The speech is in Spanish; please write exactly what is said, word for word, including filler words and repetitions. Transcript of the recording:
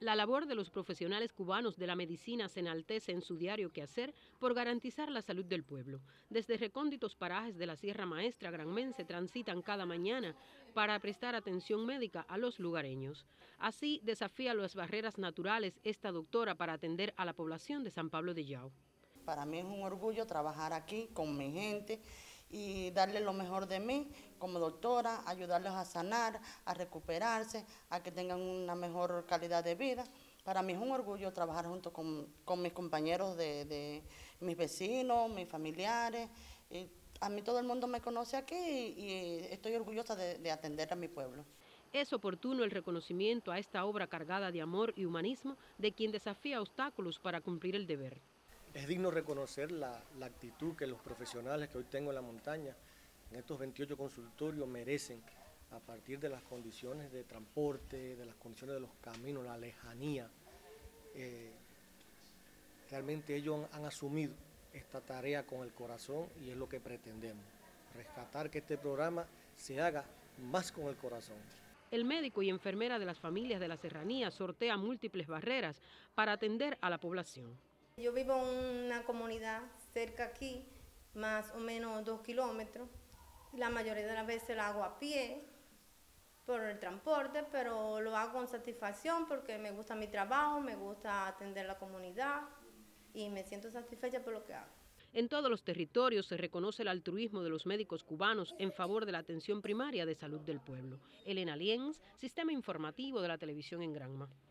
La labor de los profesionales cubanos de la medicina se enaltece en su diario quehacer por garantizar la salud del pueblo. Desde recónditos parajes de la Sierra Maestra granmense transitan cada mañana para prestar atención médica a los lugareños. Así desafía las barreras naturales esta doctora para atender a la población de San Pablo de Yao. Para mí es un orgullo trabajar aquí con mi gente y darle lo mejor de mí como doctora, ayudarles a sanar, a recuperarse, a que tengan una mejor calidad de vida. Para mí es un orgullo trabajar junto con, con mis compañeros, de, de mis vecinos, mis familiares. Y a mí todo el mundo me conoce aquí y, y estoy orgullosa de, de atender a mi pueblo. Es oportuno el reconocimiento a esta obra cargada de amor y humanismo de quien desafía obstáculos para cumplir el deber. Es digno reconocer la, la actitud que los profesionales que hoy tengo en la montaña, en estos veintiocho consultorios, merecen a partir de las condiciones de transporte, de las condiciones de los caminos, la lejanía. Eh, realmente ellos han, han asumido esta tarea con el corazón y es lo que pretendemos, rescatar que este programa se haga más con el corazón. El médico y enfermera de las familias de la serranía sortea múltiples barreras para atender a la población. Yo vivo en una comunidad cerca aquí, más o menos dos kilómetros. La mayoría de las veces la hago a pie por el transporte, pero lo hago con satisfacción porque me gusta mi trabajo, me gusta atender la comunidad y me siento satisfecha por lo que hago. En todos los territorios se reconoce el altruismo de los médicos cubanos en favor de la atención primaria de salud del pueblo. Elena Lienz, Sistema Informativo de la Televisión en Granma.